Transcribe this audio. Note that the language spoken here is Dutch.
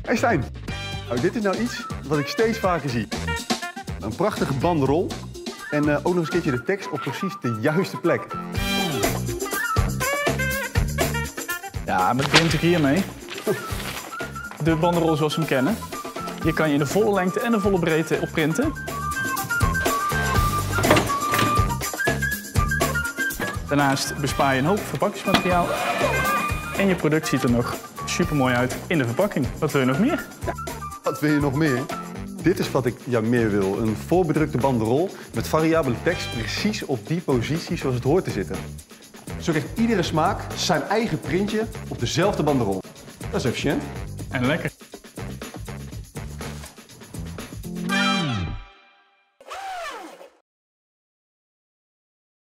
Hey Stijn, nou, dit is nou iets wat ik steeds vaker zie. Een prachtige banderol en ook nog eens een keertje de tekst op precies de juiste plek. Ja, maar het begint natuurlijk hiermee. De banderol zoals we hem kennen. Hier kan je in de volle lengte en de volle breedte op printen. Daarnaast bespaar je een hoop verpakkingsmateriaal. En je product ziet er nog super mooi uit in de verpakking. Wat wil je nog meer? Ja, wat wil je nog meer? Dit is wat ik meer wil. Een voorbedrukte banderol met variabele tekst precies op die positie zoals het hoort te zitten. Zo krijgt iedere smaak zijn eigen printje op dezelfde banderol. Dat is efficiënt. En lekker.